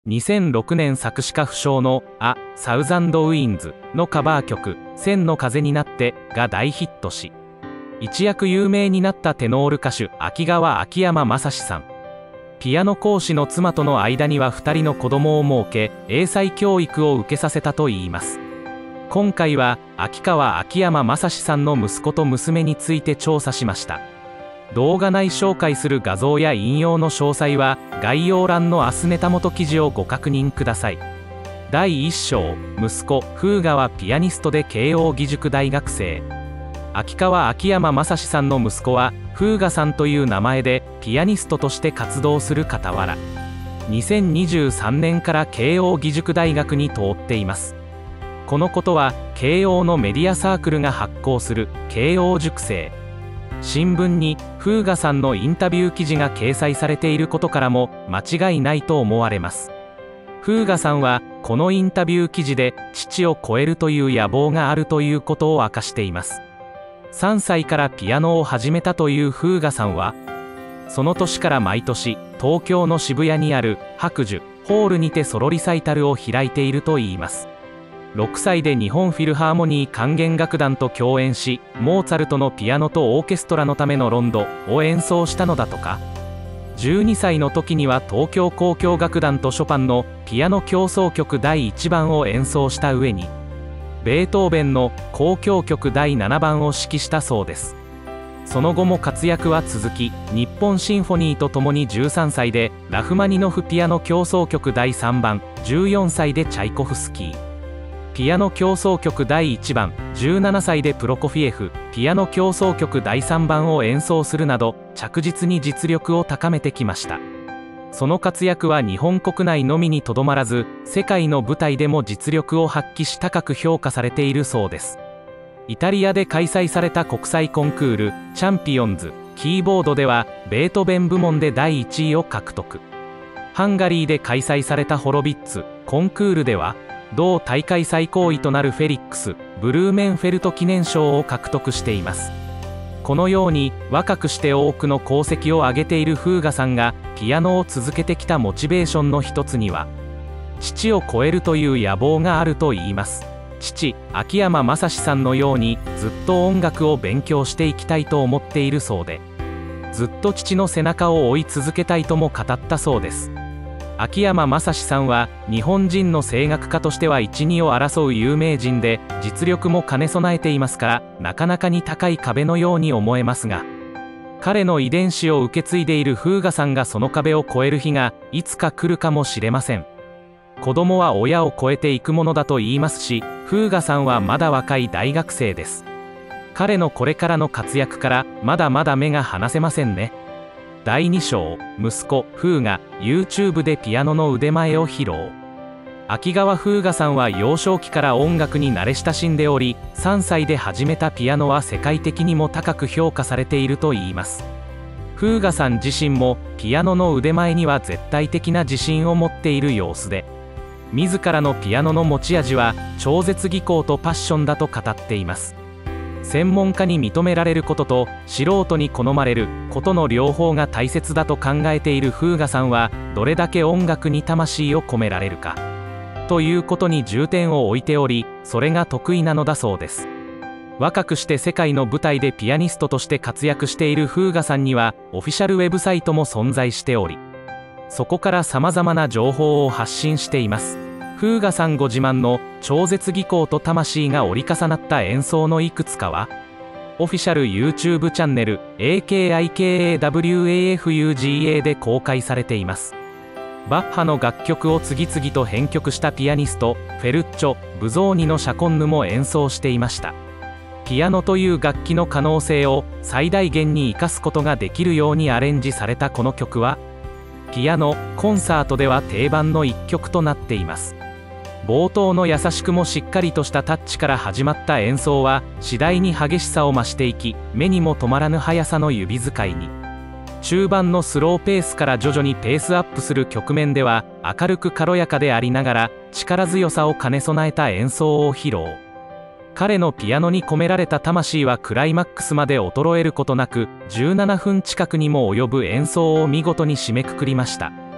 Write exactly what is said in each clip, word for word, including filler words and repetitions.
にせんろくねん作詞家不詳の「A Thousand Winds」のカバー曲「千の風になって」が大ヒットし、一躍有名になったテノール歌手秋川秋山正史さん。ピアノ講師の妻との間にはふたりの子供を設け、英才教育を受けさせたといいます。今回は秋川秋山正史さんの息子と娘について調査しました。動画内紹介する画像や引用の詳細は概要欄の明日ネタ元記事をご確認ください。だいいっ章、息子風雅はピアニストで慶應義塾大学生。秋川秋山正史さんの息子は風雅さんという名前でピアニストとして活動する傍ら、にせんにじゅうさんねんから慶應義塾大学に通っています。このことは慶応のメディアサークルが発行する慶応塾生新聞に風雅さんのインタビュー記事が掲載されていることからも間違いないと思われます。風雅さんはこのインタビュー記事で父を超えるという野望があるということを明かしています。さんさいからピアノを始めたという風雅さんは、その年から毎年東京の渋谷にある白樹ホールにてソロリサイタルを開いているといいます。ろくさいで日本フィルハーモニー管弦楽団と共演し、モーツァルトのピアノとオーケストラのためのロンドを演奏したのだとか。じゅうにさいの時には東京交響楽団とショパンのピアノ協奏曲だいいちばんを演奏した上に、ベートーベンの交響曲だいななばんを指揮したそうです。その後も活躍は続き、日本シンフォニーとともにじゅうさんさいでラフマニノフピアノ協奏曲だいさんばん、じゅうよんさいでチャイコフスキーピアノ協奏曲だいいちばん、じゅうななさいでプロコフィエフピアノ協奏曲だいさんばんを演奏するなど着実に実力を高めてきました。その活躍は日本国内のみにとどまらず、世界の舞台でも実力を発揮し高く評価されているそうです。イタリアで開催された国際コンクールチャンピオンズキーボードではベートーベン部門でだいいちいを獲得。ハンガリーで開催されたホロビッツコンクールでは同大会最高位となるフェリックス・ブルーメンフェルト記念賞を獲得しています。このように若くして多くの功績を上げている風雅さんがピアノを続けてきたモチベーションの一つには、父を超えるという野望があるといいます。父秋山正史さんのようにずっと音楽を勉強していきたいと思っているそうで、ずっと父の背中を追い続けたいとも語ったそうです。秋山正史さんは日本人の声楽家としてはいち、にを争う有名人で、実力も兼ね備えていますから、なかなかに高い壁のように思えますが、彼の遺伝子を受け継いでいる風雅さんがその壁を越える日がいつか来るかもしれません。子供は親を超えていくものだと言いますし、風雅さんはまだ若い大学生です。彼のこれからの活躍からまだまだ目が離せませんね。だいに章、息子風雅 YouTube でピアノの腕前を披露。秋川風雅さんは幼少期から音楽に慣れ親しんでおり、さんさいで始めたピアノは世界的にも高く評価されているといいます。風雅さん自身もピアノの腕前には絶対的な自信を持っている様子で、自らのピアノの持ち味は超絶技巧とパッションだと語っています。専門家に認められることと素人に好まれることの両方が大切だと考えている風雅さんは、どれだけ音楽に魂を込められるかということに重点を置いており、それが得意なのだそうです。若くして世界の舞台でピアニストとして活躍している風雅さんにはオフィシャルウェブサイトも存在しており、そこからさまざまな情報を発信しています。風雅さんご自慢の超絶技巧と魂が折り重なった演奏のいくつかは、オフィシャル YouTube チャンネル エーケーアイケーエーダブリューエーエフユージーエー で公開されています。バッハの楽曲を次々と編曲したピアニストフェルッチョ・ブゾーニのシャコンヌも演奏していました。ピアノという楽器の可能性を最大限に生かすことができるようにアレンジされたこの曲は、ピアノコンサートでは定番の一曲となっています。冒頭の優しくもしっかりとしたタッチから始まった演奏は次第に激しさを増していき、目にも止まらぬ速さの指使いに。中盤のスローペースから徐々にペースアップする局面では明るく軽やかでありながら力強さを兼ね備えた演奏を披露。彼のピアノに込められた魂はクライマックスまで衰えることなくじゅうななふん近くにも及ぶ演奏を見事に締めくくりました。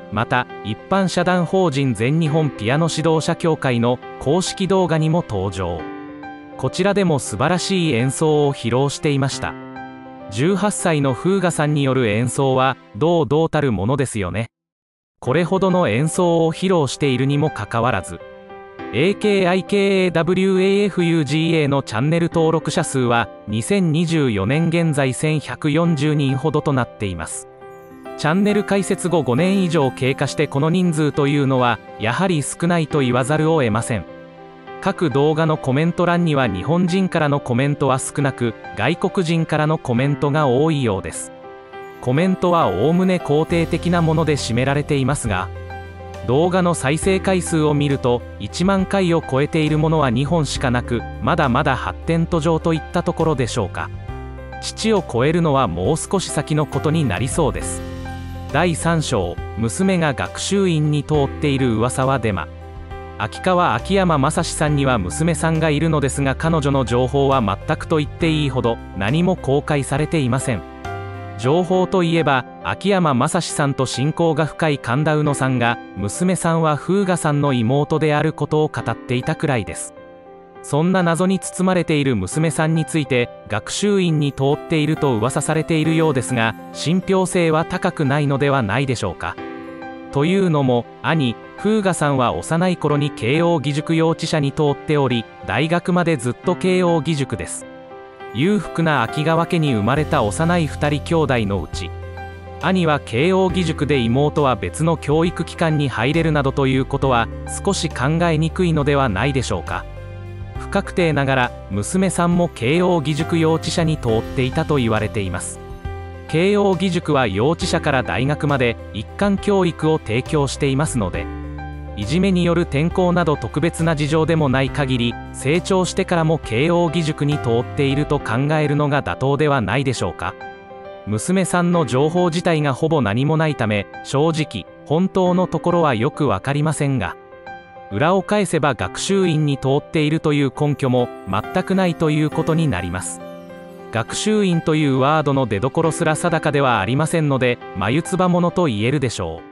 また一般社団法人全日本ピアノ指導者協会の公式動画にも登場。こちらでも素晴らしい演奏を披露していました。じゅうはっさいのフーガさんによる演奏は堂々たるものですよね。これほどの演奏を披露しているにもかかわらず、エーケーアイケーエーダブリューエーエフユージーエー のチャンネル登録者数はにせんにじゅうよねん現在せんひゃくよんじゅうにんほどとなっています。チャンネル開設後ごねん以上経過してこの人数というのはやはり少ないと言わざるを得ません。各動画のコメント欄には日本人からのコメントは少なく、外国人からのコメントが多いようです。コメントはおおむね肯定的なもので占められていますが、動画の再生回数を見るといちまんかいを超えているものはにほんしかなく、まだまだ発展途上といったところでしょうか。父を超えるのはもう少し先のことになりそうです。だいさん章、娘が学習院に通っている噂はデマ。秋川秋山正史さんには娘さんがいるのですが、彼女の情報は全くと言っていいほど何も公開されていません。情報といえば秋山正史さんと親交が深い神田うのさんが、娘さんはフーガさんの妹であることを語っていたくらいです。そんな謎に包まれている娘さんについて学習院に通っていると噂されているようですが、信憑性は高くないのではないでしょうか。というのも兄フーガさんは幼い頃に慶応義塾幼稚舎に通っており、大学までずっと慶応義塾です。裕福な秋川家に生まれた幼いふたり兄弟のうち、兄は慶応義塾で妹は別の教育機関に入れるなどということは少し考えにくいのではないでしょうか。不確定ながら娘さんも慶応義塾幼稚舎に通っていたと言われています。慶応義塾は幼稚舎から大学まで一貫教育を提供していますので、いじめによる転校など特別な事情でもない限り、成長してからも慶応義塾に通っていると考えるのが妥当ではないでしょうか。娘さんの情報自体がほぼ何もないため、正直本当のところはよく分かりませんが、裏を返せば学習院に通っているという根拠も全くないということになります。学習院というワードの出所すら定かではありませんので、眉唾者と言えるでしょう。